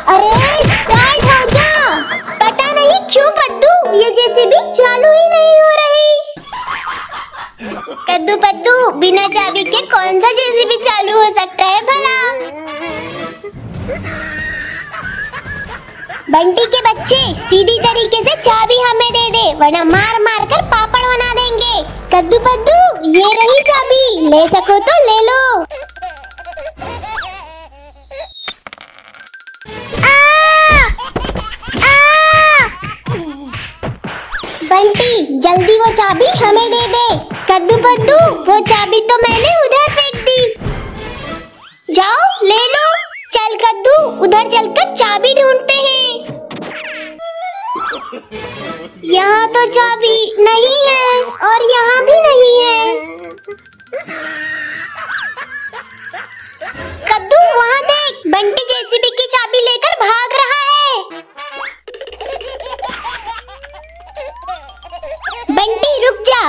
अरे स्टार्ट हो जा। पता नहीं क्यों कद्दू ये जेसीबी चालू ही नहीं हो रही। कद्दू पद्दू बिना चाबी के कौन सा जेसीबी चालू हो सकता है भला? बंटी के बच्चे सीधी तरीके से चाबी हमें दे दे वरना मार मार कर पापड़ बना देंगे। कद्दू पद्दू ये रही चाबी, ले सको तो ले लो। बंटी जल्दी वो चाबी हमें दे दे। कद्दू पद्दू वो चाबी तो मैंने उधर फेंक दी। जाओ ले लो। चल कद्दू उधर चलकर चाबी ढूंढते हैं। यहाँ तो चाबी नहीं है और यहाँ भी नहीं है। कद्दू वहाँ देख, बंटी जेसीबी की चाबी लेकर भाग रहा है। बंटी रुक जा।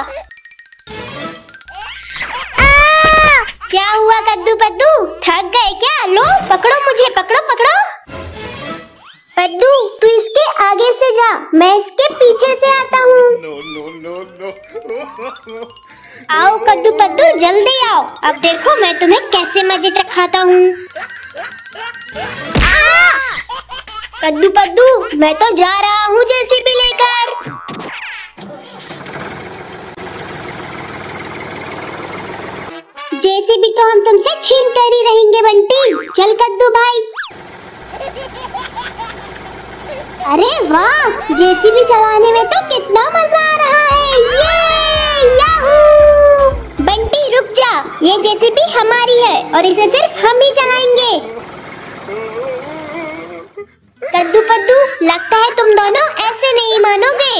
क्या हुआ कद्दू पद्दू, थक गए क्या? लो पकड़ो मुझे, पकड़ो पकड़ो। पद्दू तू इसके आगे से जा, मैं इसके पीछे से आता हूँ। आओ कद्दू पद्दू जल्दी आओ, अब देखो मैं तुम्हें कैसे मजे चखाता हूँ। कद्दू पद्दू मैं तो जा रहा हूँ जेसीबी लेकर। जेसीबी तो हम तुमसे छीन कर ही रहेंगे बंटी। चल कद्दू भाई। अरे वाह, जेसीबी चलाने में तो कितना मजा आ रहा है। ये याहू! बंटी रुक जा, ये जेसीबी हमारी है और इसे सिर्फ हम ही चलाएंगे। कद्दू पद्दू लगता है तुम दोनों ऐसे नहीं मानोगे।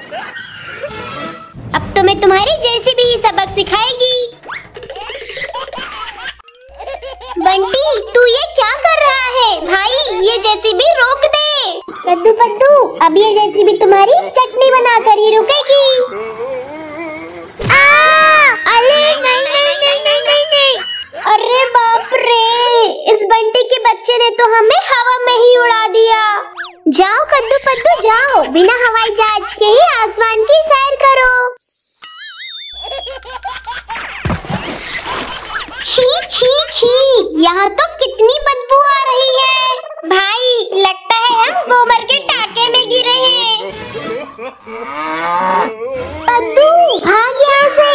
अब तुम्हें तुम्हारी जेसीबी ही सबक सिखाएगी। बंटी तू ये क्या कर रहा है? भाई ये जेसीबी रोक दे। कद्दू पद्दू अब ये जेसीबी तुम्हारी चटनी बनाकर ही रुकेगी। अरे नहीं नहीं नहीं नहीं नहीं नहीं। अरे बाप रे, इस बंटी के बच्चे ने तो हमें हवा में ही उड़ा दिया। जाओ कद्दू पद्दू जाओ, बिना हवाई जहाज के ही आसमान की सैर करो। छी छी छी, यहाँ तो कितनी बदबू आ रही है। भाई लगता है हम गोबर के टाके में गिरे हैं। पद्दू भाग यहाँ से।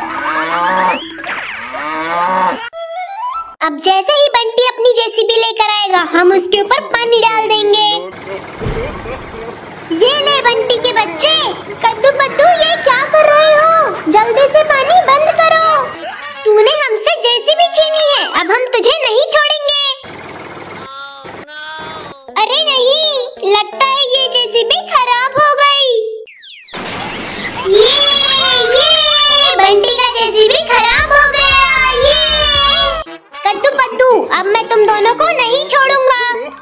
अब जैसे ही बंटी अपनी जेसीबी लेकर आएगा हम उसके ऊपर पानी डाल देंगे। ये ले बंटी के बच्चे। कद्दू पद्दू ये क्या कर रहे हो? जल्दी से पानी बंद करो। तूने हमसे जेसीबी छीनी है, अब हम तुझे नहीं छोड़ेंगे। अरे नहीं, लगता है ये जेसीबी खराब हो गई। ये बंटी का जेसीबी खराब हो गया। ये कद्दू पद्दू अब मैं तुम दोनों को नहीं छोड़ूंगा।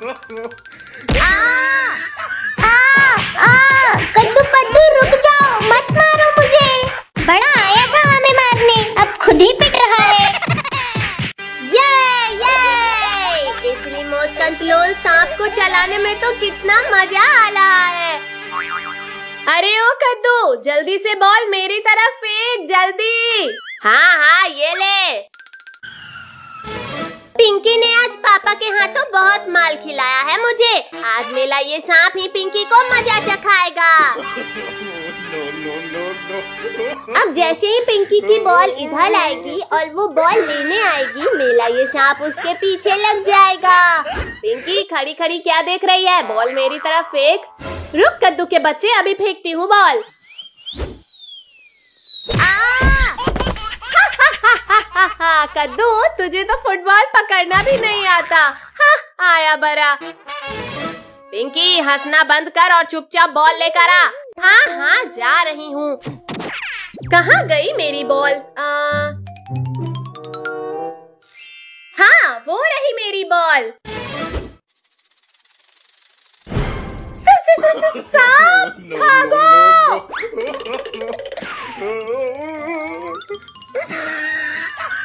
कद्दू पद्दू रुक जाओ, मत मारो मुझे। बड़ा आया था हमें मारने, अब खुद ही पिट रहा है। ये इस रिमोट कंट्रोल सांप को चलाने में तो कितना मजा आ रहा है। अरे ओ कद्दू जल्दी से बॉल मेरी तरफ फेंक जल्दी। हाँ हाँ ये ले। पिंकी ने आज पापा के हाथों बहुत माल खिलाया है मुझे। आज मेरा ये सांप ही पिंकी को मजा चखाएगा। अब जैसे ही पिंकी की बॉल इधर आएगी और वो बॉल लेने आएगी, मेरा ये सांप उसके पीछे लग जाएगा। पिंकी खड़ी खड़ी क्या देख रही है? बॉल मेरी तरफ फेंक। रुक कद्दू के बच्चे, अभी फेंकती हूँ बॉल। कद्दू तुझे तो फुटबॉल पकड़ना भी नहीं आता। हाँ आया बरा। पिंकी हंसना बंद कर और चुपचाप बॉल लेकर आ। हाँ हाँ जा रही हूँ। कहाँ गई मेरी बॉल? हाँ वो रही मेरी बॉल। सांप भागो।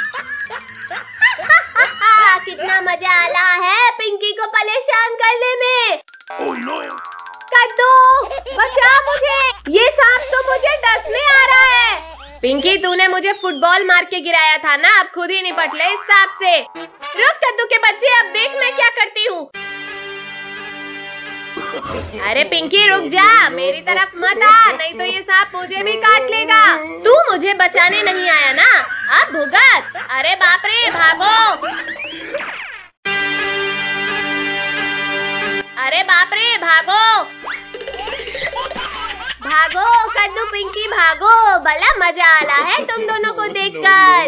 कितना मजा आ रहा है पिंकी को परेशान करने में। कद्दू बचा मुझे, ये सांप तो मुझे डसने आ रहा है। पिंकी तूने मुझे फुटबॉल मार के गिराया था ना, अब खुद ही निपट ले इस सांप से। रुक कद्दू के बच्चे, अब देख मैं क्या करती हूँ। अरे पिंकी रुक जा, मेरी तरफ मत आ, नहीं तो ये सांप मुझे भी काट लेगा। तू मुझे बचाने नहीं आया ना, अब भुगत। अरे बाप रे, भागो। अरे बाप रे, भागो भागो कद्दू पिंकी भागो, बड़ा मजा आ रहा है तुम दोनों को देखकर।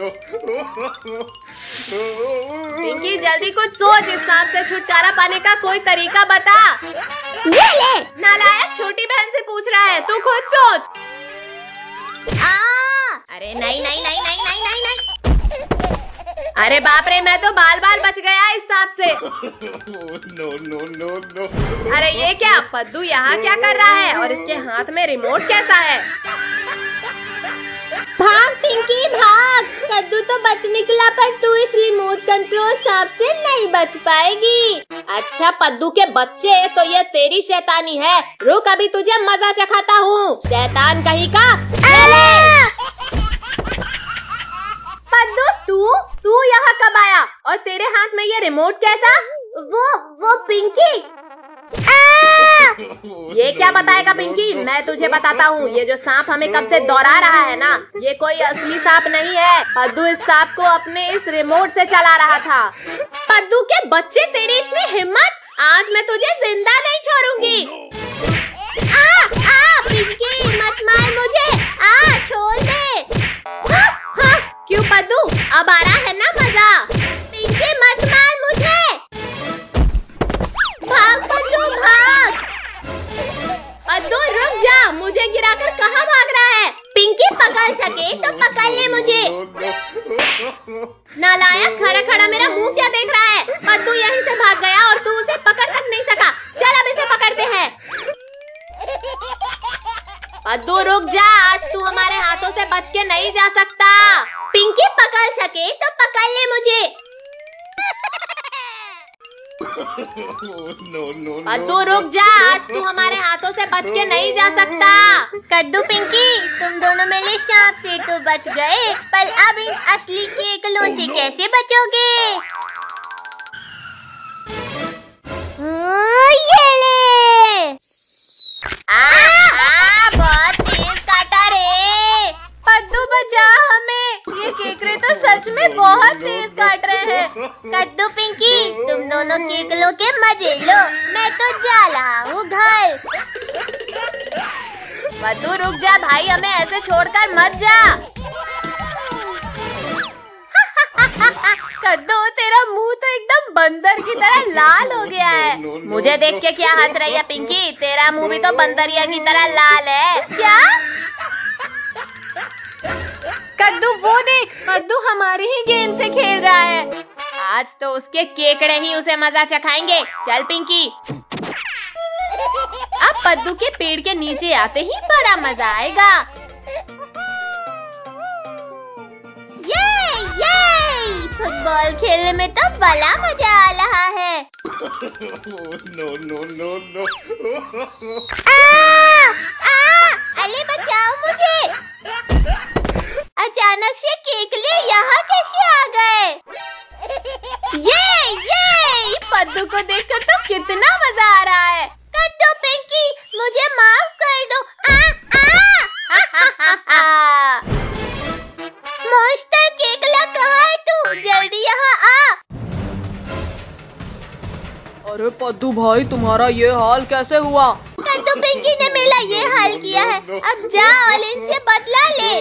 पिंकी जल्दी कुछ सोच, इस सांप से छुटकारा पाने का कोई तरीका बता। ये ले। नालायक, छोटी बहन से पूछ रहा है, तू खुद सोच। अरे नहीं नहीं नहीं नहीं नहीं नहीं नहीं। अरे बाप रे, मैं तो बाल बाल बच गया इस सांप से। अरे ये क्या, पद्दू यहाँ क्या कर रहा है और इसके हाथ में रिमोट कैसा है? भाग पिंकी भाग, कद्दू तो बच निकला पर तू इस रिमोट कंट्रोल सांप से नहीं बच पाएगी। अच्छा पद्दू के बच्चे, तो ये तेरी शैतानी है। रुक अभी तुझे मजा चखाता हूँ, शैतान कहीं का। पद्दू तू यहाँ कब आया और तेरे हाथ में ये रिमोट कैसा? वो पिंकी। ये क्या बताएगा पिंकी, मैं तुझे बताता हूँ। ये जो सांप हमें कब से दौड़ा रहा है ना, ये कोई असली सांप नहीं है। पद्दू इस सांप को अपने इस रिमोट से चला रहा था। पद्दू के बच्चे, तेरी इतनी हिम्मत, आज मैं तुझे जिंदा नहीं छोड़ूंगी। पिंकी मत मार मुझे, छोड़ दे। क्यों पद्दू, अब आ रहा है ना मजा? पिंकी मत मार मुझे, भाग पद्दू भाग। पद्दू रुक जा, मुझे गिराकर कहाँ भाग रहा है? पिंकी पकड़ सके तो पकड़ ले मुझे। नालायक, खड़ा खड़ा मेरा मुंह क्या देख रहा है? पद्दू यहीं से भाग गया और तू उसे पकड़ तक नहीं सका। चल अब इसे पकड़ते हैं। पद्दू रुक जा, आज तू हमारे हाथों से बच के नहीं जा सकता। पिंकी पकड़ सके तो पकड़ ले मुझे। पद्दू रुक जा, आज तू हमारे हाथों से बच के नहीं जा सकता। कद्दू पिंकी तुम दोनों मेरे सांप से तो बच गए, पर अब इन असली केकलों से कैसे बचोगे? ये ले। बहुत तेज काटा रे। पद्दू बचा हमें, ये केकड़े तो सच में बहुत तेज काट रहे हैं। कद्दू पिंकी तुम दोनों केकलों के मजे लो, मैं तो जा रहा हूँ घर। पद्दू रुक जा भाई, हमें ऐसे छोड़कर मत जा। कद्दू तेरा मुंह तो एकदम बंदर की तरह लाल हो गया है। मुझे देख के क्या हंस रही है पिंकी, तेरा मुंह भी तो बंदरिया की तरह लाल है। क्या कद्दू, वो देख, पद्दू हमारी ही गेंद से खेल रहा है। आज तो उसके केकड़े ही उसे मजा चखाएंगे। चल पिंकी, अब पद्दू के पेड़ के नीचे आते ही बड़ा मजा आएगा। ये फुटबॉल खेलने में तो बड़ा मजा आ रहा है। अरे बचाओ मुझे, अचानक से केकले यहाँ कैसे आ गए? ये पद्दू को देखकर तो कितना मजा आ रहा है। कद्दू पिंकी मुझे माफ कर दो। मॉन्स्टर केकला कहाँ है तू? जल्दी यहाँ आ। अरे पद्दू भाई, तुम्हारा ये हाल कैसे हुआ? कद्दू पिंकी ने मेरा ये हाल किया है, अब जा और इनसे बदला ले।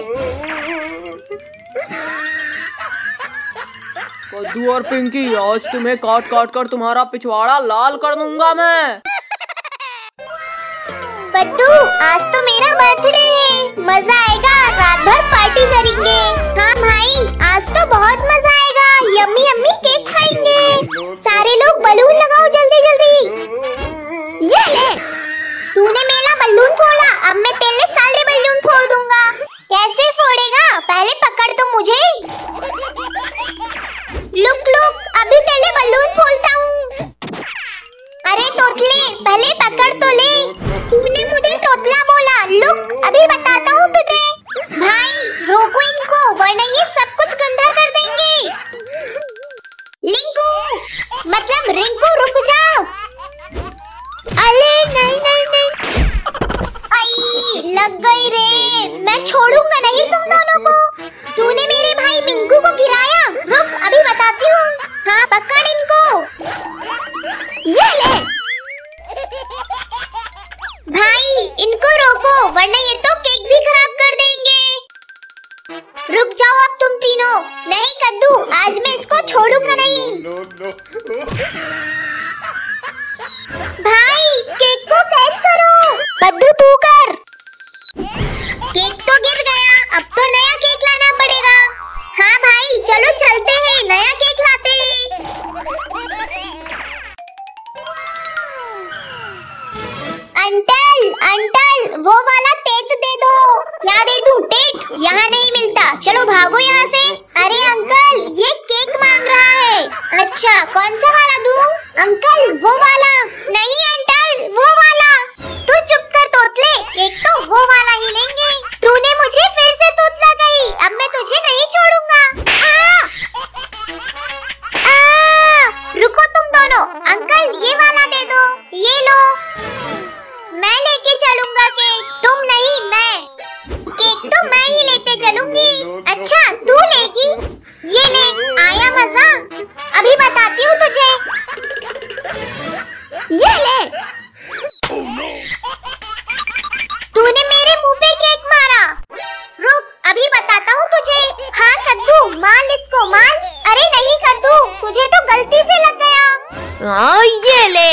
कद्दू और पिंकी, आज तुम्हें काट काट कर तुम्हारा पिछवाड़ा लाल कर दूंगा मैं। पद्दू आज तो मेरा बर्थडे है, मजा आएगा, रात भर पार्टी करेंगे। हाँ भाई, आज तो बहुत मजा आएगा, यम्मी यम्मी केक खाएंगे। सारे लोग बलून लगाओ जल्दी जल्दी। ये ले, तूने मेरा बलून फोड़ा, अब मैं तेरे सारे बलून फोड़ दूंगा। कैसे फोड़ेगा? पहले पकड़ तो मुझे। लुक लुक, अभी तेरे बलून फोड़ता हूँ। अरे तोतले, चले पकड़ तो ले। तूने मुझे तोतला बोला। लुक अभी बताता हूँ तुझे। भाई रोको इनको वरना ये सब कुछ गंदा कर देंगे। लिंकू मतलब रिंकू रुक जाओ। अरे नहीं नहीं नहीं। आई लग गई रे। मैं छोड़ूंगा नहीं तुम दोनों को। तूने मेरे भाई मिंकू को गिराया। रुक अभी बताती हूँ। हाँ पकड़ इनको। ये ले। भाई इनको रोको वरना ये तो केक भी खराब कर देंगे। रुक जाओ अब तुम तीनों। नहीं कद्दू आज मैं इसको छोड़ूंगा नहीं। भाई केक को सेट करो। कद्दू तू कर। केक तो गिर गया। अब तो नया केक लाना पड़ेगा। हाँ भाई चलो चलते हैं नया केक लाते हैं। अंकल अंकल वो वाला टेट दे दो। क्या दे दूं टेट? यहाँ नहीं मिलता। चलो भागो यहाँ से। अरे अंकल ये केक मांग रहा है। अच्छा कौन सा वाला दूं? अंकल वो वाला। नहीं अंकल वो वाला। तू चुप कर तोतले। केक तो वो वाला ही लेंगे। तूने मुझे फिर से तोतला गई। अब मैं तुझे नहीं छोड़ूंगा। रुको तुम दोनों। अंकल ये वाला दे दो। ये लो। मैं लेके चलूंगा केक। तुम नहीं मैं। केक तो मैं ही लेते चलूंगी। अच्छा तू लेगी? ये ले। आया मजा? अभी बताती हूँ तुझे। ये ले। तूने मेरे मुंह पे केक मारा। रुक अभी बताता हूँ तुझे। हाँ कद्दू मार इसको मार। अरे नहीं कद्दू तुझे तो गलती से लग गया। ये ले।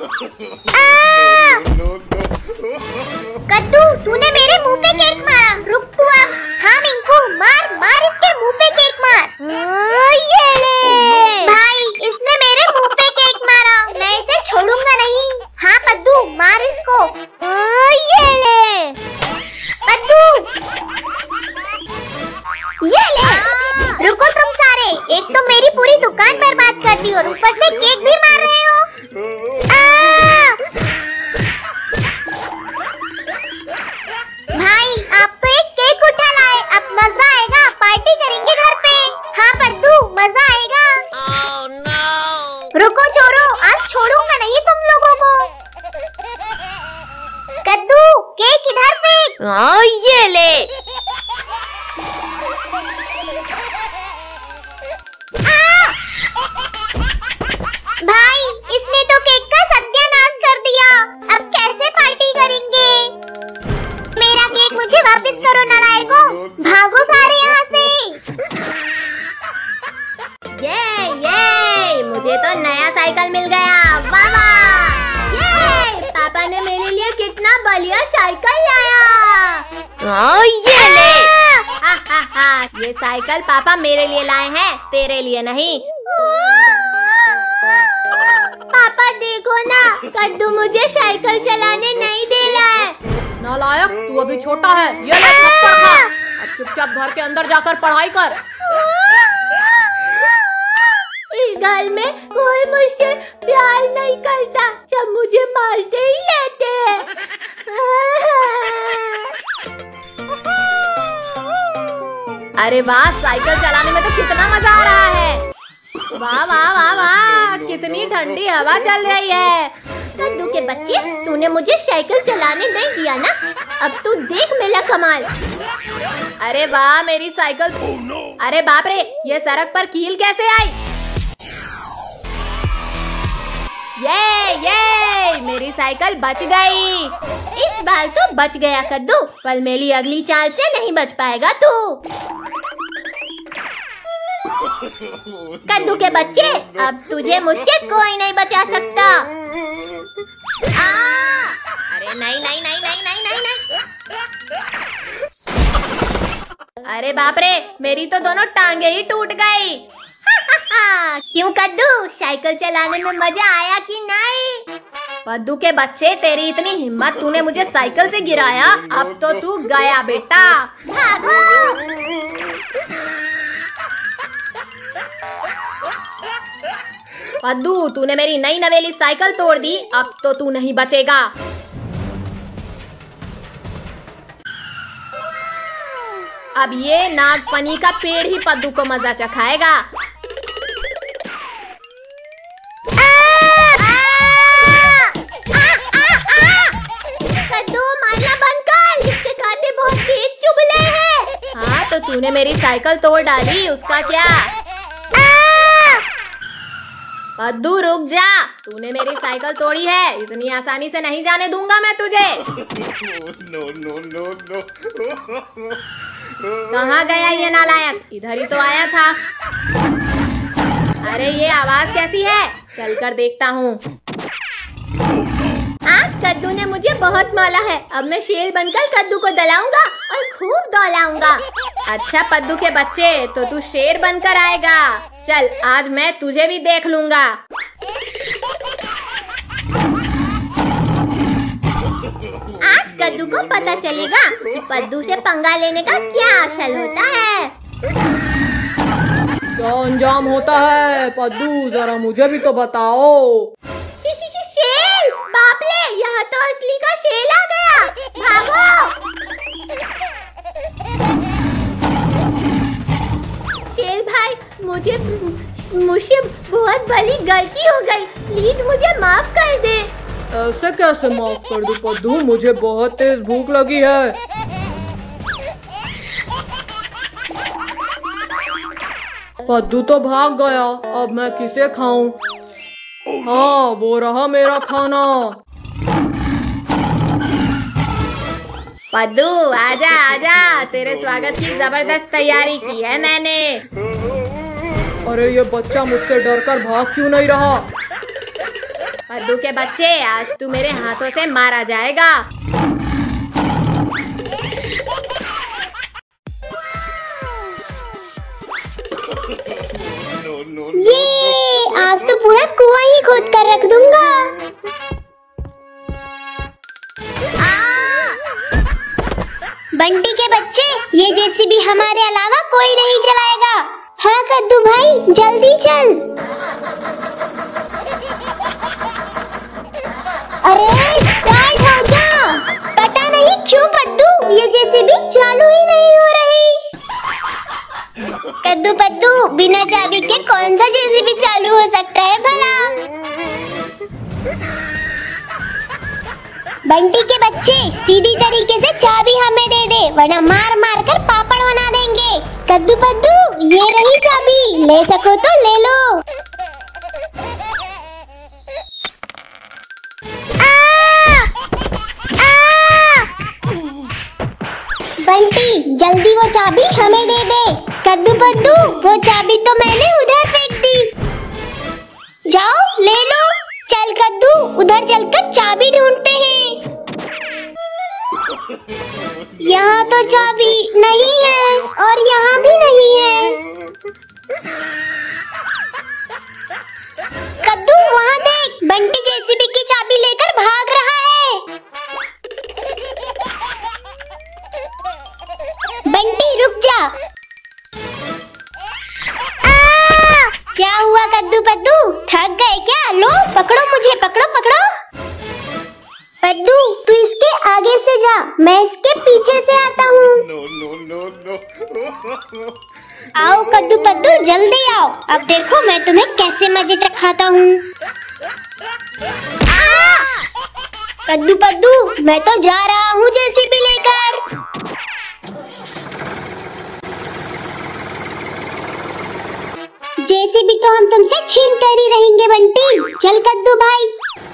कद्दू तूने मेरे मुंह पे केक मारा। रुक तू अब। हाँ मिंकू मार मार इसके मुंह पे केक मार। ये ले। भाई इसने मेरे मुंह पे केक मारा। मैं इसे छोड़ूंगा नहीं। हाँ कद्दू मार इसको। ये ले। कद्दू ये ले। रुको तुम सारे। एक तो मेरी पूरी दुकान बर्बाद कर दी और ऊपर से केक भी मार रहे हो। भाई आप तो एक केक उठा लाए। अब मजा आएगा। पार्टी करेंगे घर पे। हाँ कद्दू मजा आएगा। Oh, no. रुको छोड़ो आज छोड़ूंगा नहीं तुम लोगों को। कद्दू केक इधर फेंक। ये ले। भाई इसने तो केक का सत्यानाश कर दिया। अब कैसे पार्टी करेंगे? मेरा केक मुझे वापस करो नालायकों। भागो सारे यहाँ से। ये मुझे तो नया साइकिल मिल गया। वाह वाह। ये पापा ने मेरे लिए कितना बढ़िया साइकिल लाया। ये ले। ये साइकिल पापा मेरे लिए लाए हैं तेरे लिए नहीं। पापा देखो ना कद्दू मुझे साइकिल चलाने नहीं दे रहा है। नालायक तू अभी छोटा है। ये ले थप्पड़ खा। अब चुपचाप घर के अंदर जाकर पढ़ाई कर। इस घर में कोई मुझसे प्यार नहीं करता। सब मुझे मारते ही रहते हैं। अरे वाह साइकिल चलाने में तो कितना मजा आ रहा है। वाह वाह वाह वाह कितनी ठंडी हवा चल रही है। कद्दू के बच्चे तूने मुझे साइकिल चलाने नहीं दिया ना। अब तू देख मेरा कमाल। अरे वाह मेरी साइकिल। अरे बाप रे ये सड़क पर कील कैसे आई? ये मेरी साइकिल बच गई। इस बार तो बच गया कद्दू। पर मेरी अगली चाल से नहीं बच पाएगा तू। कद्दू के बच्चे अब तुझे मुझसे कोई नहीं बचा सकता। अरे नहीं नहीं नहीं नहीं नहीं नहीं नहीं। अरे बाप रे मेरी तो दोनों टांगे ही टूट गई। क्यों कद्दू साइकिल चलाने में मजा आया कि नहीं? कद्दू के बच्चे तेरी इतनी हिम्मत तूने मुझे साइकिल से गिराया। अब तो तू गया बेटा। भागो। पद्दू, तूने मेरी नई नवेली साइकिल तोड़ दी, अब तो तू नहीं बचेगा। अब ये नागफनी का पेड़ ही पद्दू को मजा चखाएगा। कद्दू, मारना बंद कर, इसके कांटे बहुत तेज चुभले हैं। हाँ, तो तूने मेरी साइकिल तोड़ डाली, उसका क्या? पद्दू रुक जा, तूने मेरी साइकिल तोड़ी है, इतनी आसानी से नहीं जाने दूंगा मैं तुझे। कहाँ गया ये नालायक? इधर ही तो आया था। अरे ये आवाज कैसी है? चलकर देखता हूँ। कद्दू ने मुझे बहुत माला है, अब मैं शेर बनकर कद्दू को दलाऊंगा और खूब दौलाऊंगा। अच्छा पद्दू के बच्चे, तो तू शेर बनकर आएगा। चल, आज मैं तुझे भी देख लूंगा। आज कद्दू को पता चलेगा कि पद्दू से पंगा लेने का क्या असल होता है। क्या अंजाम होता है पद्दू, जरा मुझे भी तो बताओ। शेर! बाप रे, यहाँ तो असली का शेर आ गया, भागो! शेर भाई, मुझे बहुत बड़ी गलती हो गई, प्लीज मुझे माफ कर दे। ऐसे कैसे माफ कर दूं पद्दू, मुझे बहुत तेज भूख लगी है। पद्दू तो भाग गया, अब मैं किसे खाऊं? हाँ, वो रहा मेरा खाना। पद्दू आजा आजा, तेरे स्वागत की जबरदस्त तैयारी की है मैंने। अरे ये बच्चा मुझसे डरकर भाग क्यों नहीं रहा? पद्दू के बच्चे, आज तू मेरे हाथों से मारा जाएगा। ये आज तो पूरा कुआं ही खोद कर रख दूंगा। बंटी के बच्चे, ये जेसीबी हमारे अलावा कोई नहीं चलाएगा। हाँ कद्दू भाई, जल्दी चल। अरे स्टार्ट हो जा। पता नहीं क्यों पद्दू, ये जेसीबी चालू ही नहीं हो रही। कद्दू पद्दू, बिना चाबी के कौन सा जेसीबी चालू हो सकता है भला? बंटी के बच्चे, सीधी तरीके से चाबी हमें दे दे, वरना मार मार कर पापड़ बना देंगे। कद्दू पद्दू, ये रही चाबी, ले सको तो ले लो। बंटी, जल्दी वो चाबी हमें दे दे। कद्दू पद्दू, वो चाबी तो मैंने उधर फेंक दी। जाओ ले लो। चल कद्दू, उधर चलकर चाबी ढूंढते हैं। यहाँ तो चाबी नहीं है और यहाँ भी नहीं है। कद्दू वहाँ देख, बंटी जेसीबी की चाबी लेकर भाग रहा है। बंटी रुक जा। क्या हुआ कद्दू पद्दू, थक गए क्या? लो पकड़ो मुझे, पकड़ो पकड़ो। पद्दू, तू इसके आगे से जा, मैं इसके पीछे से आता हूँ। आओ कद्दू पद्दू, जल्दी आओ, अब देखो मैं तुम्हें कैसे मजे चखाता हूँ। कद्दू पद्दू, मैं तो जा रहा हूँ जेसीबी लेकर। जेसीबी तो हम तुमसे छीन कर ही रहेंगे बंटी। चल कद्दू भाई।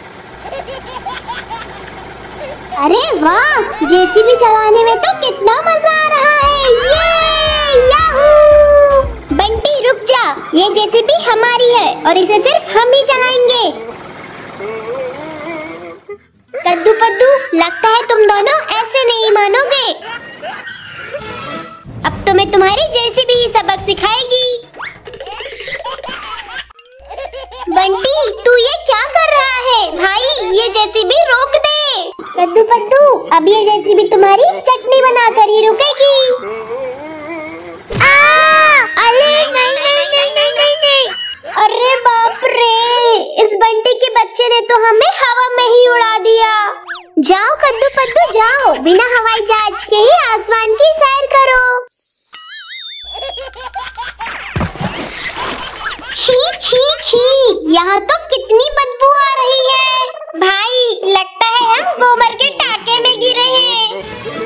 अरे वाह, जेसीबी चलाने में तो कितना मजा आ रहा है। ये याहू! बंटी रुक जा, ये जेसीबी हमारी है और इसे सिर्फ हम ही चलाएंगे। कद्दू पद्दू, लगता है तुम दोनों ऐसे नहीं मानोगे। अब तुम्हें तुम्हारी जेसीबी ही सबक सिखाएगी। बंटी, तू ये क्या कर रहा है? भाई, ये जेसीबी रोक दे। कद्दू पद्दू, अब ये जेसीबी तुम्हारी चटनी बनाकर ही रुकेगी। अरे नहीं नहीं नहीं नहीं नहीं नहीं। अरे बाप रे, तो हमें हवा में ही उड़ा दिया। जाओ कद्दू पद्दू जाओ, बिना हवाई जहाज के ही आसमान की सैर करो। छी छी छी, यहाँ तो कितनी बदबू आ रही है। भाई लगता है हम गोबर के टाके में गिरे हैं।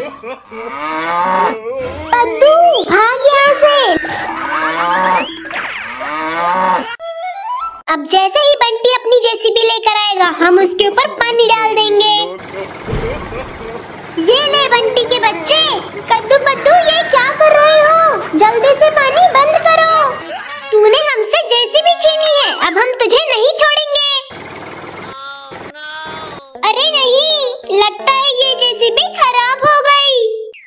पद्दू भाग यहाँ से। अब जैसे ही बंटी अपनी जेसीबी लेकर आएगा हम उसके ऊपर पानी डाल देंगे। ये ले बंटी के बच्चे। कद्दू पद्दू ये क्या कर रहे हो? जल्दी से पानी बंद करो। तूने हमसे जेसीबी छीनी है, अब हम तुझे नहीं छोड़ेंगे। अरे नहीं, लगता है ये जेसीबी खराब हो गई।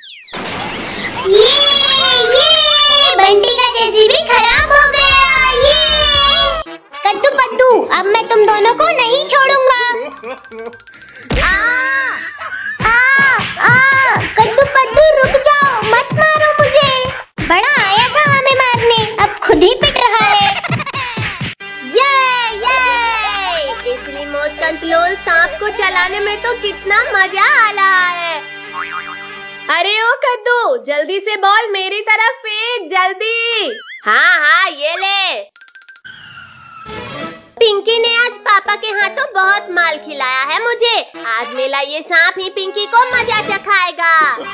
ये बंटी का जेसीबी खराब हो गया। ये कद्दू पद्दू, अब मैं तुम दोनों को नहीं छोड़ूंगा। कद्दू पद्दू रुक जाओ, मत मारो मुझे। बड़ा आया था हमें मारने, अब खुद ही पिट रहा है। ये इस रिमोट कंट्रोल सांप को चलाने में तो कितना मजा आ रहा है। अरे ओ कद्दू, जल्दी से बॉल मेरी तरफ फेंक, जल्दी। हाँ ये ले। पिंकी ने आज पापा के हाथों बहुत माल खिलाया है मुझे। आज मेरा ये सांप ही पिंकी को मजा चखाएगा।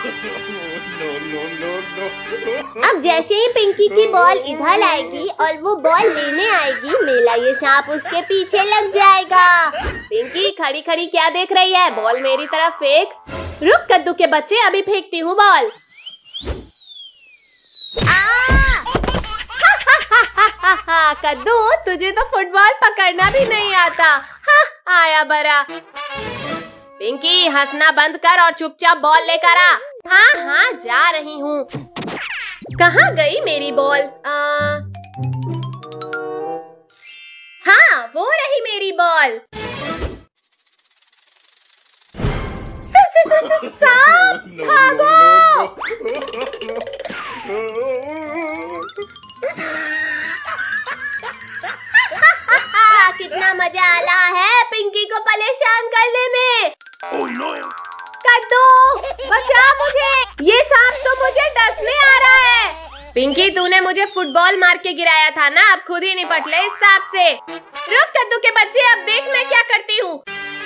अब जैसे ही पिंकी की बॉल इधर आएगी और वो बॉल लेने आएगी, मेरा ये सांप उसके पीछे लग जाएगा। पिंकी खड़ी खड़ी क्या देख रही है? बॉल मेरी तरफ फेंक। रुक कद्दू के बच्चे, अभी फेंकती हूँ बॉल। कद्दू, तुझे तो फुटबॉल पकड़ना भी नहीं आता। आया बरा। पिंकी हंसना बंद कर और चुपचाप बॉल लेकर आ। हाँ जा रही हूँ। कहाँ गई मेरी बॉल? हाँ वो रही मेरी बॉल। सांप, भागो। कितना मजा आ रहा है पिंकी को परेशान करने में। कद्दू बचा मुझे, ये सांप तो मुझे डसने आ रहा है। पिंकी तूने मुझे फुटबॉल मार के गिराया था ना, अब खुद ही निपट ले इस सांप से। रुक कद्दू के बच्चे, अब देख मैं क्या करती हूँ।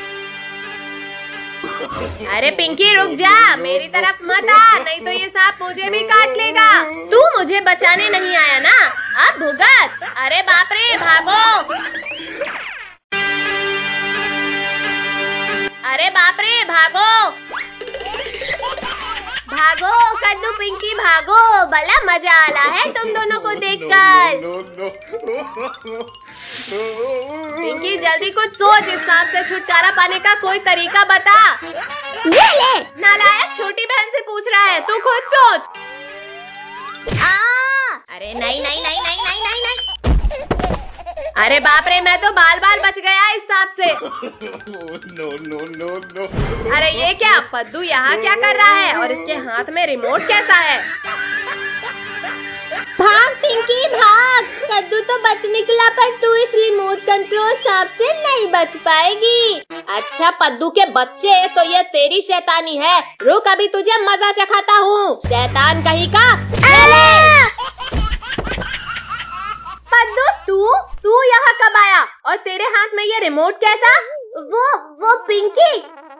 अरे पिंकी रुक जा, मेरी तरफ मत आ, नहीं तो ये सांप मुझे भी काट लेगा। तू मुझे बचाने नहीं आया ना, अब भुगत। अरे बाप रे, भागो। अरे बाप रे, भागो भागो कद्दू पिंकी भागो। बड़ा मजा आ रहा है तुम दोनों को देखकर। पिंकी जल्दी कुछ सोच, इस सांप से छुटकारा पाने का कोई तरीका बता। ये ले। नालायक, छोटी बहन से पूछ रहा है, तू खुद सोच। अरे नहीं। अरे बाप रे, मैं तो बाल बच गया इस सांप से। अरे ये क्या, पद्दू यहाँ क्या कर रहा है और इसके हाथ में रिमोट कैसा है? भाग पिंकी भाग। कद्दू तो बच निकला, पर तू इस रिमोट कंट्रोल सांप से नहीं बच पाएगी। अच्छा पद्दू के बच्चे, तो ये तेरी शैतानी है। रुक अभी तुझे मजा चखाता हूँ, शैतान कहीं का। पद्दू तू यहाँ कब आया और तेरे हाथ में ये रिमोट कैसा? वो पिंकी।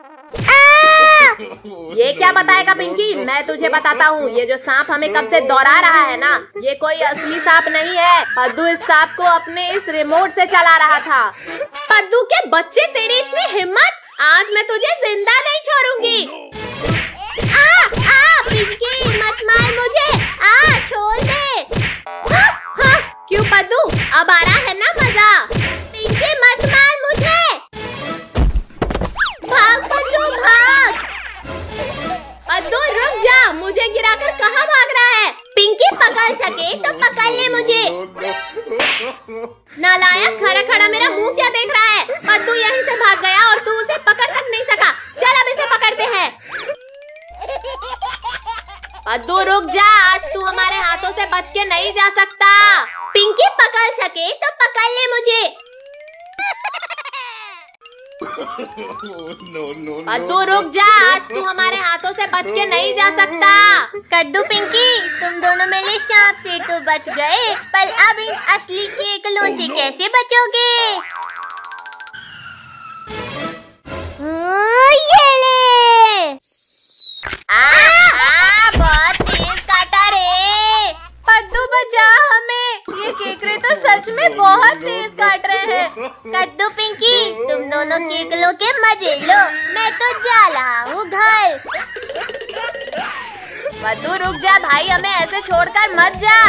ये क्या बताएगा पिंकी? मैं तुझे बताता हूँ। ये जो सांप हमें कब से दौड़ा रहा है ना, ये कोई असली सांप नहीं है। पद्दू इस सांप को अपने इस रिमोट से चला रहा था। पद्दू के बच्चे, तेरी इतनी हिम्मत, आज मैं तुझे जिंदा नहीं छोड़ूंगी। पिंकी मत मार मुझे, छोड़ दे। क्यों पद्दू, अब आ रहा है ना मजा? पिंकी मत मार मुझे। भाग पद्दू भाग। पद्दू रुक जा, मुझे गिराकर कहाँ भाग रहा है? पिंकी पकड़ सके तो पकड़ ले मुझे। नालायक, खड़ा मेरा मुंह क्या देख रहा है? पद्दू यहीं से भाग गया और तू उसे पकड़ तक नहीं सका। चल अब इसे पकड़ते हैं। पद्दू रुक जा, आज तू हमारे हाथों से बच के नहीं जा सकता। पिंकी पकड़ सके तो पकड़ ले मुझे। पद्दू रुक जा, आज तू हमारे हाथों से बच के नहीं जा सकता। कद्दू पिंकी, तुम दोनों मेरे सांप से तो बच गए, पर अब इन असली केकलों से कैसे बचोगे? ये ले। बहुत तेज काटा रे। पद्दू बचा हमें, ये केकड़े तो सच में बहुत तेज काट रहे हैं। कद्दू पिंकी, तुम दोनों केकलों के मजे लो, मैं तो जा रहा हूँ घर। पद्दू रुक जा भाई, हमें ऐसे छोड़कर मत जा।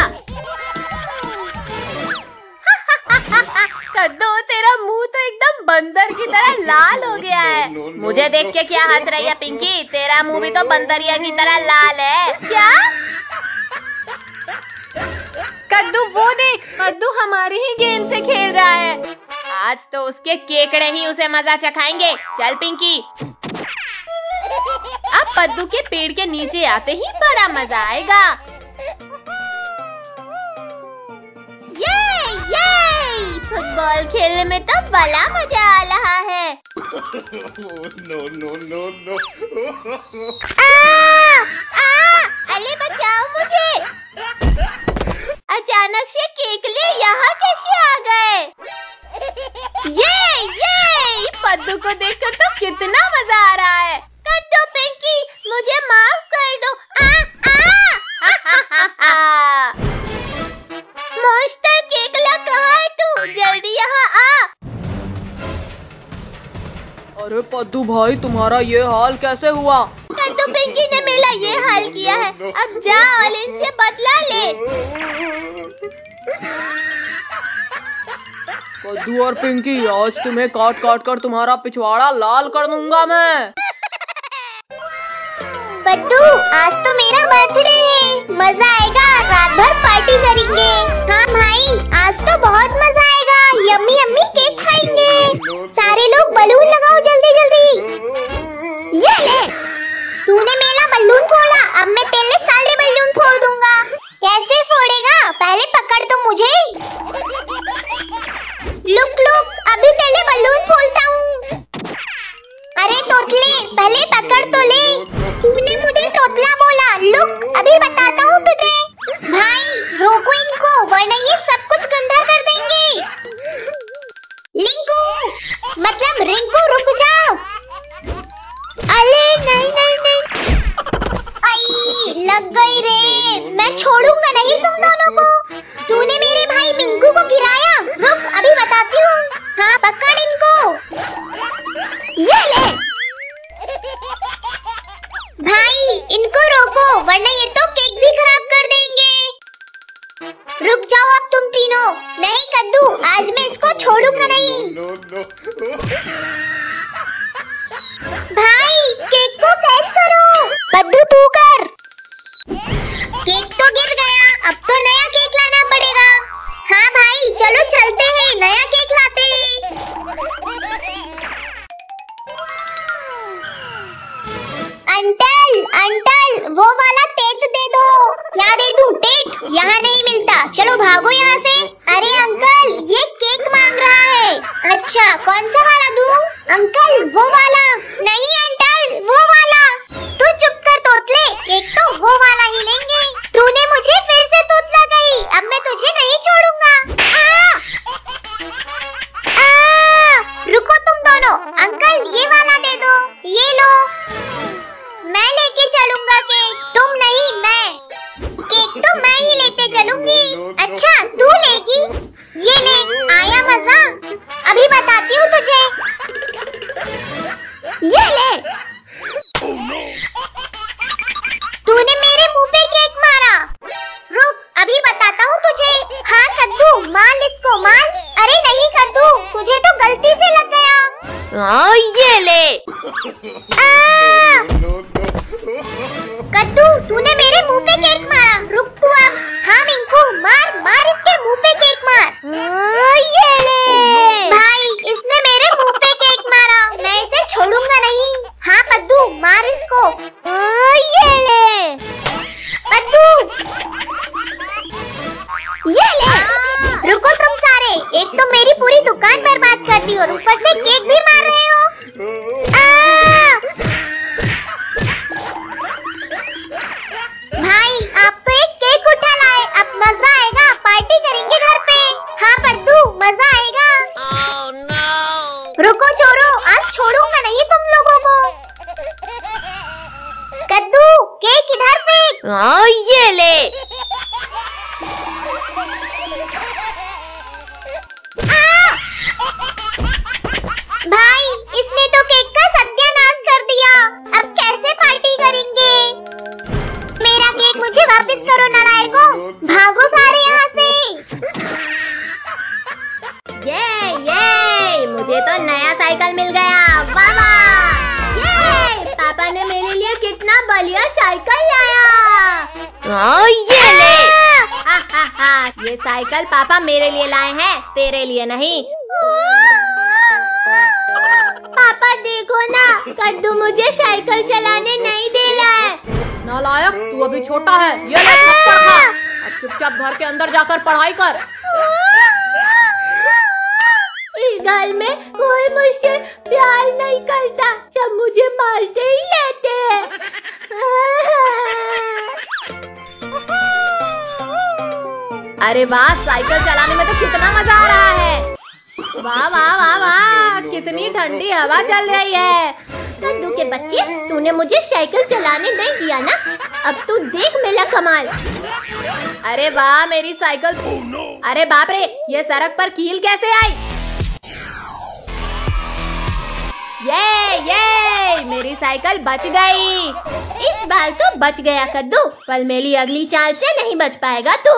कद्दू तेरा मुंह तो एकदम बंदर की तरह लाल हो गया है। मुझे देख के क्या हंस रही है पिंकी? तेरा मुंह भी तो बंदरिया की तरह लाल है। क्या? कद्दू वो देख, पद्दू हमारी ही गेंद से खेल रहा है। आज तो उसके केकड़े ही उसे मजा चखाएंगे। चल पिंकी। अब पद्दू के पेड़ के नीचे आते ही बड़ा मजा आएगा। ये फुटबॉल खेलने में तो बड़ा मजा आ रहा है। अरे बचाओ मुझे। अचानक से केकले यहाँ कैसे आ गए? ये पद्दू को देखकर तो कितना मजा आ रहा है। कद्दू पिंकी, मुझे माफ कर दो। मॉन्स्टर केकला कहाँ है तू? जल्दी यहाँ आ। अरे पद्दू भाई, तुम्हारा ये हाल कैसे हुआ? कद्दू पिंकी ने मेरा ये हाल किया है, अब जा और इनसे बदला ले। कद्दू और पिंकी, आज तुम्हें काट काट कर तुम्हारा पिछवाड़ा लाल कर दूंगा मैं। पद्दू, आज तो मेरा बर्थडे है, मजा आएगा, रात भर पार्टी करेंगे। हाँ भाई, आज तो बहुत मजा आएगा, यम्मी यम्मी केक खाएंगे। सारे लोग बलून लगाओ जल्दी जल्दी। ये ले, तूने मेरा बलून फोड़ा, अब मैं तेरे सारे बलून फोड़ दूंगा। कैसे फोड़ेगा? पहले पकड़ तो मुझे। लुक, अभी तेरे बलून फोड़ता हूँ। अरे तोतले, पहले पकड़ तो ले। तूने मुझे तोतला बोला। लुक, अभी बताता हूँ तुझे। भाई रोको इनको, वरना ये सब कुछ गंदा कर देंगे। लिंकू, मतलब रिंकू, रुक जाओ। अरे नहीं, आई लग गई रे। मैं छोड़ूंगा नहीं तुम दोनों को। तूने मेरे भाई मिंकू को गिराया। रुक, अभी बताती हूँ। हाँ, पकड़ इनको। ये ले भाई, इनको रोको, वरना ये तो केक भी खराब कर देंगे। रुक जाओ अब तुम तीनों। नहीं कद्दू, आज मैं इसको छोड़ूंगा नहीं। भाई केक को पैक करो। कद्दू तू कर। केक तो गिर गया, अब तो नया केक लाना पड़ेगा। हाँ भाई, चलो चलते हैं, नया केक लाते हैं। अंकल, वो वाला टेप दे दो। क्या दे दूं? टेप यहाँ नहीं मिलता, चलो भागो यहाँ से। अरे अंकल, ये केक मांग रहा है। अच्छा, कौन सा वाला दूं? अंकल वो वाला। नहीं अंकल, वो वाला। तू चुप कर तोतले, केक तो वो वाला ही लेंगे। तूने मुझे फिर से तोतला गई, अब मैं तुझे नहीं छोड़ूंगा। रुको तुम दोनों। अंकल ये वाला दे दो। ये लो, मैं लेके चलूंगा केक, तुम नहीं मैं। केक तो मैं ही लेते चलूंगी। अच्छा तू लेगी? ये ले, आया मजा? अभी बताती हूँ तुझे। ये ले। तूने मेरे मुंह पे केक मारा। रुक, अभी बताता हूँ तुझे। हाँ कद्दू, मार इसको, मार। अरे नहीं कद्दू, तुझे तो गलती से लग गया। ये ले। कद्दू, तूने मेरे मुंह पे केक मारा। रुक तू अब। हाँ मिंकू, मार इसके मुंह पे केक मार। ये ले। भाई इसने मेरे मुंह पे केक मारा, मैं इसे छोड़ूंगा नहीं। हाँ कद्दू, मार इसको। ये ले कद्दू, ये ले। रुको तुम सारे, एक तो मेरी पूरी दुकान बर्बाद कर दी और ऊपर से केक भी मार रहे हो। रुको छोड़ो, आज छोड़ूंगा नहीं तुम लोगों को। कद्दू केक इधर फेंक। ये ले। भाई इसने तो केक का सत्यानाश कर दिया, अब कैसे पार्टी करेंगे? मेरा केक मुझे वापस करो नालायकों, भागो सारे यहाँ से। ये मुझे तो नया साइकिल मिल गया, वाह वाह। ये पापा ने मेरे लिए कितना बढ़िया साइकिल लाया। ये ले। ये साइकिल पापा मेरे लिए लाए हैं, तेरे लिए नहीं। पापा देखो ना, कद्दू मुझे साइकिल चलाने नहीं दे रहा है। नालायक, तू अभी छोटा है, ये ले थप्पड़ खा। अब चुपचाप घर के अंदर जाकर पढ़ाई कर। इस घर में कोई मुझसे प्यार नहीं करता, सब मुझे मारते ही लेते हैं। अरे वाह, साइकिल चलाने में तो कितना मजा आ रहा है। वाह वाह वाह वाह, कितनी ठंडी हवा चल रही है। कद्दू के बच्चे, तूने मुझे साइकिल चलाने नहीं दिया ना, अब तू देख मेरा कमाल। अरे वाह मेरी साइकिल। अरे बाप रे, ये सड़क पर कील कैसे आई? ये मेरी साइकिल बच गई। इस बार तो बच गया कद्दू, पर मेरी अगली चाल से नहीं बच पाएगा तू।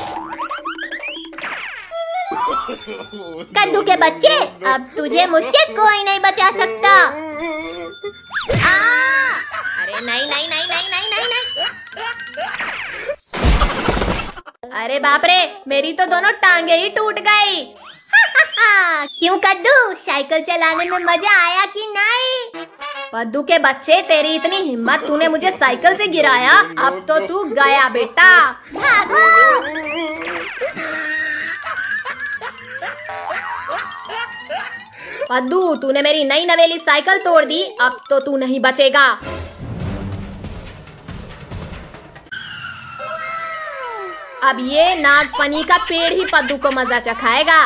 कद्दू के बच्चे, अब तुझे मुझसे कोई नहीं बचा सकता। अरे नहीं नहीं नहीं नहीं नहीं नहीं नहीं। अरे बाप रे, मेरी तो दोनों टांगे ही टूट गई। क्यों कद्दू, साइकिल चलाने में मजा आया कि नहीं? कद्दू के बच्चे, तेरी इतनी हिम्मत, तूने मुझे साइकिल से गिराया, अब तो तू गया बेटा। भागो। कद्दू, तूने मेरी नई नवेली साइकिल तोड़ दी, अब तो तू नहीं बचेगा। अब ये नागफनी का पेड़ ही पद्दू को मजा चखाएगा।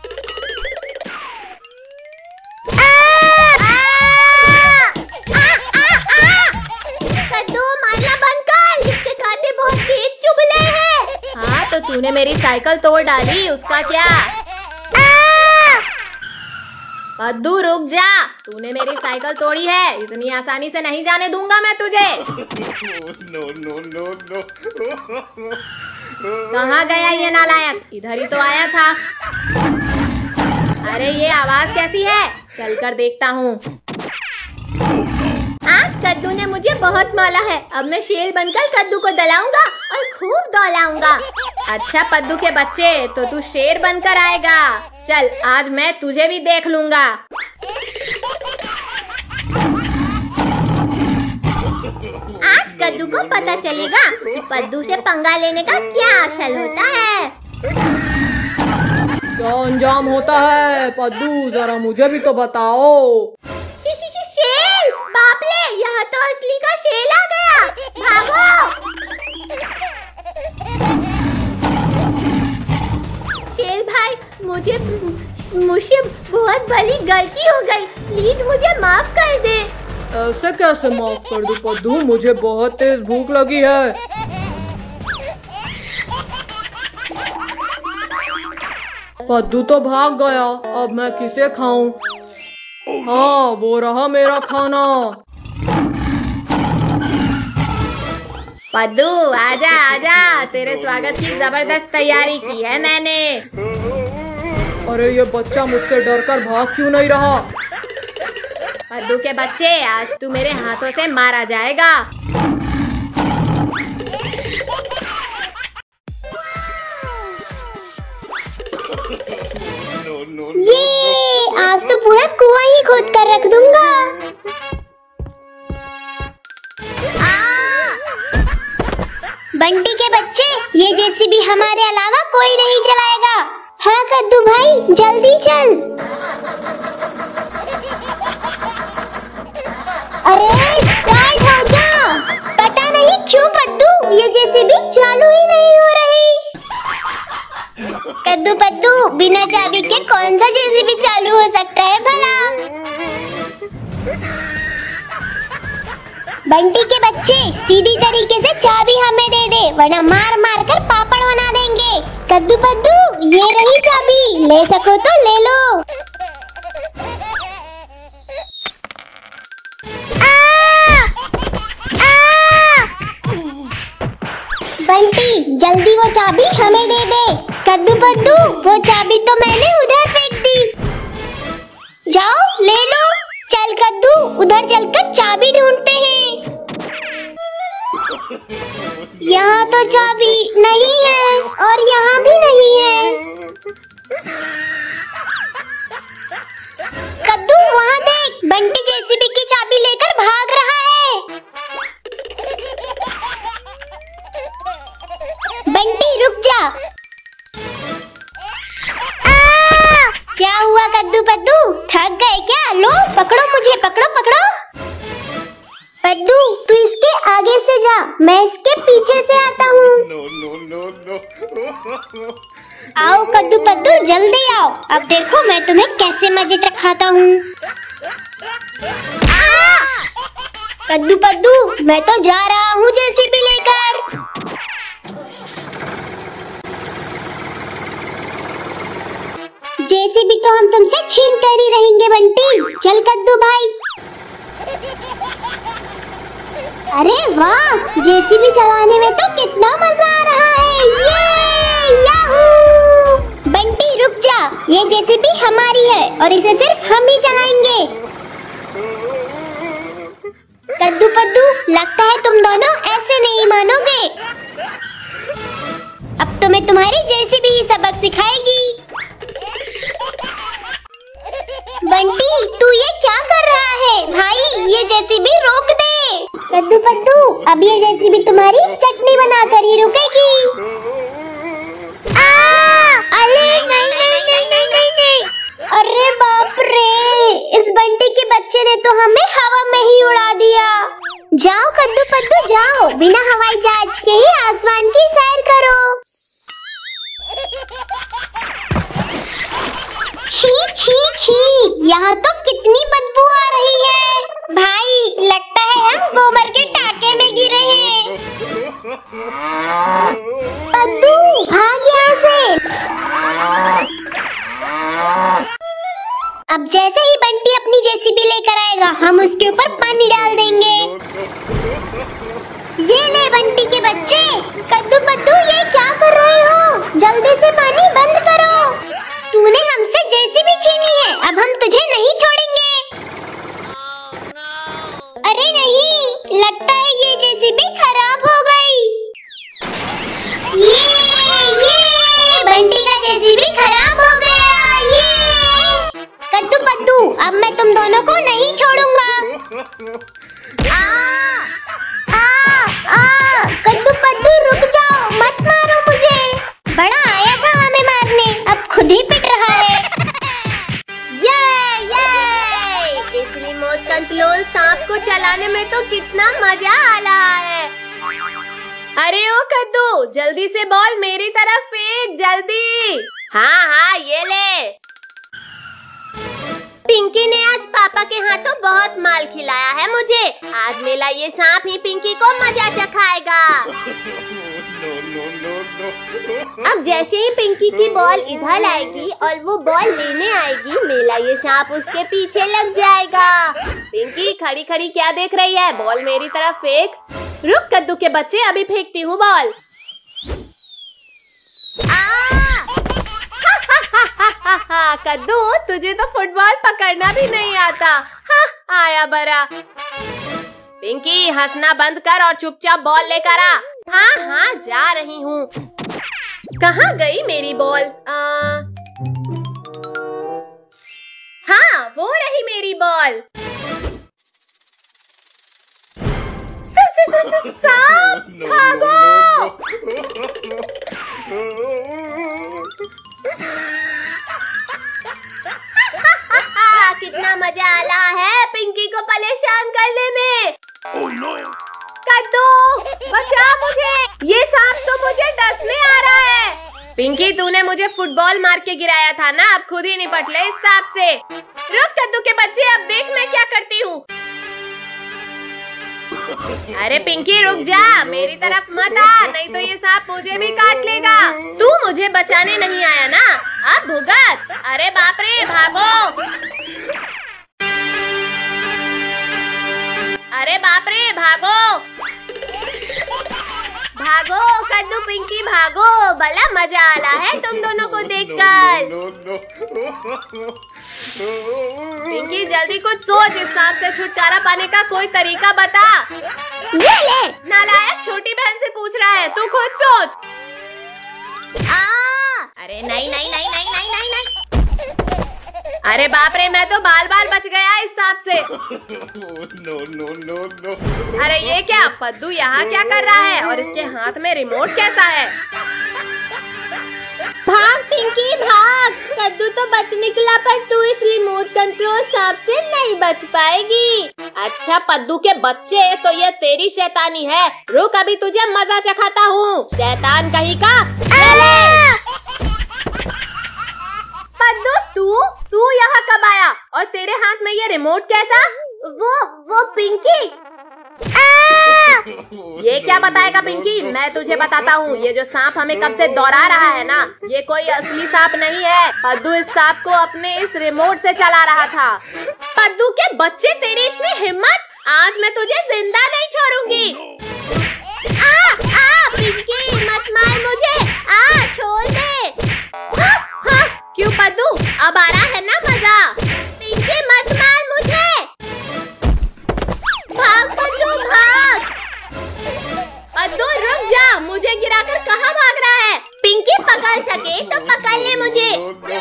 कद्दू, मारना बंद कर, इसके कांटे बहुत तेज चुभले हैं। हाँ, तो तूने मेरी साइकिल तोड़ डाली, उसका क्या? कद्दू रुक जा, तूने मेरी साइकिल तोड़ी है, इतनी आसानी से नहीं जाने दूंगा मैं तुझे। कहाँ गया ये नालायक? इधर ही तो आया था। अरे ये आवाज कैसी है? चलकर देखता हूँ। कद्दू ने मुझे बहुत माला है, अब मैं शेर बनकर कद्दू को दलाऊंगा और खूब दौलाऊंगा। अच्छा पद्दू के बच्चे, तो तू शेर बनकर आएगा। चल, आज मैं तुझे भी देख लूंगा। आज कद्दू को पता चलेगा कि पद्दू से पंगा लेने का क्या असल होता है। क्या अंजाम होता है पद्दू, जरा मुझे भी तो बताओ। शेर, बाप ले, यहाँ तो असली का शेर आ गया, भागो। शेर भाई, मुझे बहुत बड़ी गलती हो गई, प्लीज मुझे माफ कर दे। ऐसे कैसे माफ कर दूं पद्दू, मुझे बहुत तेज भूख लगी है। पद्दू तो भाग गया, अब मैं किसे खाऊं? हाँ, वो रहा मेरा खाना। पद्दू आजा आजा, तेरे स्वागत की जबरदस्त तैयारी की है मैंने। अरे ये बच्चा मुझसे डरकर भाग क्यों नहीं रहा? पद्दू के बच्चे, आज तू मेरे हाथों से मारा जाएगा। ये आज तो पूरा कुआं ही खोद कर रख दूंगा। बंटी के बच्चे, ये जेसीबी हमारे अलावा कोई नहीं चलाएगा। हाँ कद्दू भाई, जल्दी चल। अरे स्टार्ट हो जा। पता नहीं क्यों पद्दू, ये जेसीबी चालू ही नहीं हो रही। कद्दू पद्दू, बिना चाबी के कौन सा जेसीबी चालू हो सकता है भला? बंटी के बच्चे सीधी तरीके से चाबी हमें दे दे, वरना मार मार कर पापड़ बना देंगे। कद्दू पद्दू, ये रही चाबी, ले सको तो ले लो। बंटी जल्दी वो चाबी हमें दे दे। कद्दू पद्दू, वो चाबी तो मैंने उधर फेंक दी। जाओ ले लो। चल कद्दू, उधर चलकर चाबी ढूंढते हैं। यहाँ तो चाबी नहीं है और यहाँ भी नहीं है। कद्दू वहाँ देख, बंटी जेसीबी की चाबी लेकर भाग रहा है। बंटी रुक जा। क्या हुआ कद्दू पद्दू, थक गए क्या? लो पकड़ो मुझे, पकड़ो पकड़ो। पद्दू तू इसके आगे से जा, मैं इसके पीछे से आता हूँ। आओ कद्दू पद्दू जल्दी आओ, अब देखो मैं तुम्हें कैसे मजे चखाता हूँ। कद्दू पद्दू मैं तो जा रहा हूँ जेसीबी लेकर। जेसीबी तो हम तुमसे छीन कर ही रहेंगे बंटी। चल कद्दू भाई। अरे वाह, जेसीबी चलाने में तो कितना मजा आ रहा है। ये याहू! बंटी रुक जा, ये जेसीबी हमारी है और इसे सिर्फ हम ही चलाएंगे। कद्दू पद्दू लगता है तुम दोनों ऐसे नहीं मानोगे। अब तुम्हें तुम्हारी जेसीबी ही सबक सिखाएगी। बंटी तू ये क्या कर रहा है? भाई ये जेसीबी रोक दे। कद्दू पद्दू अब ये जेसीबी तुम्हारी चटनी बनाकर ही रुकेगी। अरे नहीं नहीं नहीं नहीं नहीं नहीं। अरे बाप रे, इस बंटी के बच्चे ने तो हमें हवा में ही उड़ा दिया। जाओ कद्दू पद्दू जाओ, बिना हवाई जहाज के ही आसमान की सैर करो। छी छी छी, यहाँ तो कितनी बदबू आ रही है। भाई लगता है हम गोबर के टाके में गिरे हैं। पद्दू भाग यहाँ से। अब जैसे ही बंटी अपनी जेसीबी लेकर आएगा, हम उसके ऊपर पानी डाल देंगे। ये ले बंटी के बच्चे। कद्दू पद्दू ये क्या कर रहे हो? जल्दी से पानी बंद करो। तूने हमसे जेसीबी छीनी है, अब हम तुझे नहीं छोड़ेंगे। अरे नहीं, लगता है ये जेसीबी खराब हो गई। ये बंटी का जेसीबी खराब हो गया। ये कद्दू पद्दू अब मैं तुम दोनों को नहीं छोड़ूंगा। कद्दू पद्दू रुक जाओ, मत मारो मुझे। बड़ा आया था हमें मारने, अब खुद ही पिट रहा है। इस रिमोट कंट्रोल सांप को चलाने में तो कितना मजा आ रहा है। अरे ओ कद्दू, जल्दी से बॉल मेरी तरफ फेंक, जल्दी। हाँ हाँ ये ले। पिंकी ने आज पापा के हाथों बहुत माल खिलाया है मुझे। आज मेरा ये सांप ही पिंकी को मजा चखाएगा। अब जैसे ही पिंकी की बॉल इधर आएगी और वो बॉल लेने आएगी, मेरा ये सांप उसके पीछे लग जाएगा। पिंकी खड़ी खड़ी क्या देख रही है? बॉल मेरी तरफ फेंक। रुक कद्दू के बच्चे, अभी फेंकती हूँ बॉल। कद्दू तुझे तो फुटबॉल पकड़ना भी नहीं आता। हाँ आया बरा। पिंकी हंसना बंद कर और चुपचाप बॉल लेकर आ। हाँ हाँ जा रही हूँ। कहाँ गई मेरी बॉल? हाँ वो रही मेरी बॉल। सांप भागो। कितना मजा आ रहा है पिंकी को परेशान करने में। कद्दू बचा मुझे, ये सांप तो मुझे डसने आ रहा है। पिंकी तूने मुझे फुटबॉल मार के गिराया था ना, अब खुद ही निपट ले इस सांप से। रुक कद्दू के बच्चे, अब देख मैं क्या करती हूँ। अरे पिंकी रुक जा, मेरी तरफ मत आ, नहीं तो ये सांप मुझे भी काट लेगा। तू मुझे बचाने नहीं आया ना, अब भुगत। अरे बाप रे, भागो। अरे बाप रे, भागो भागो कद्दू पिंकी भागो, बड़ा मजा आ रहा है तुम दोनों को देखकर। पिंकी जल्दी कुछ सोच, इस सांप से छुटकारा पाने का कोई तरीका बता। ये ले। नालायक छोटी बहन से पूछ रहा है, तू खुद सोच। अरे नहीं नहीं नहीं नहीं नहीं नहीं नहीं। अरे बाप रे, मैं तो बाल बाल बच गया इस सांप से। अरे ये क्या, पद्दू यहाँ क्या कर रहा है और इसके हाथ में रिमोट कैसा है? भाग पिंकी भाग, कद्दू तो बच निकला पर तू इस रिमोट कंट्रोल सांप से नहीं बच पाएगी। अच्छा पद्दू के बच्चे, तो ये तेरी शैतानी है। रुक, अभी तुझे मजा चखाता हूँ, शैतान कहीं का। पद्दू तू यहाँ कब आया और तेरे हाथ में ये रिमोट कैसा? वो पिंकी। ये क्या बताएगा पिंकी, मैं तुझे बताता हूँ। ये जो सांप हमें कब से दौड़ा रहा है ना, ये कोई असली सांप नहीं है। पद्दू इस सांप को अपने इस रिमोट से चला रहा था। पद्दू के बच्चे, तेरी इतनी हिम्मत, आज मैं तुझे जिंदा नहीं छोड़ूंगी। पिंकी मत मार मुझे, छोड़ दे। क्यों पद्दू, अब आ रहा है ना मजा? पिंकी मत मार मुझे, भाग पद्दू भाग। पद्दू रुक जा, मुझे गिराकर कहाँ भाग रहा है? पिंकी पकड़ सके तो पकड़ ले मुझे।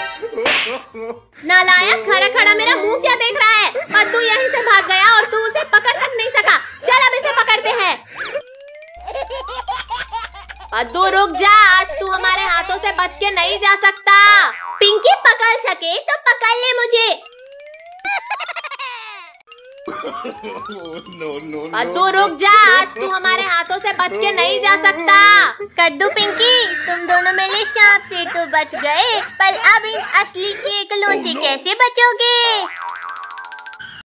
नालायक, खड़ा खड़ा मेरा मुंह क्या देख रहा है? पद्दू यहीं से भाग गया और तू उसे पकड़ तक नहीं सका। चल अब इसे पकड़ते हैं। पद्दू रुक जा, आज तू हमारे हाथों से बच के नहीं जा सकता। पिंकी पकड़ सके तो पकड़ ले मुझे। पद्दू रुक जा, आज तू हमारे हाथों से बच के नहीं जा सकता। कद्दू पिंकी, तुम दोनों मेरे सांप से तो बच गए, पर अब इन असली केकलों से कैसे बचोगे?